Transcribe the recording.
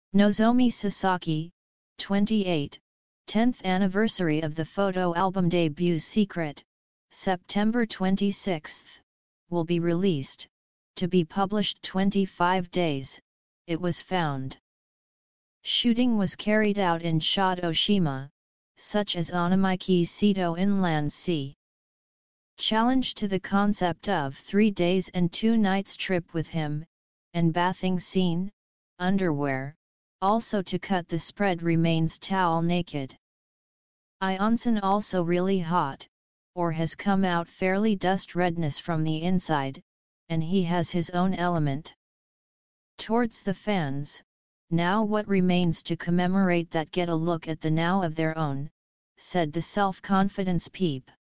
Nozomi Sasaki, 28, 10th anniversary of the photo album debut Secret, September 26, will be released, to be published 25 days, it was found. Shooting was carried out in Shado-shima, such as Onamaiki Seto Inland Sea. Challenge to the concept of 3 days and 2 nights trip with him, and bathing scene, underwear, also to cut the spread remains towel naked. Onsen also really hot, or has come out fairly dust redness from the inside, and he has his own element. Towards the fans, now what remains to commemorate that, get a look at the now of their own, said the self-confidence peep.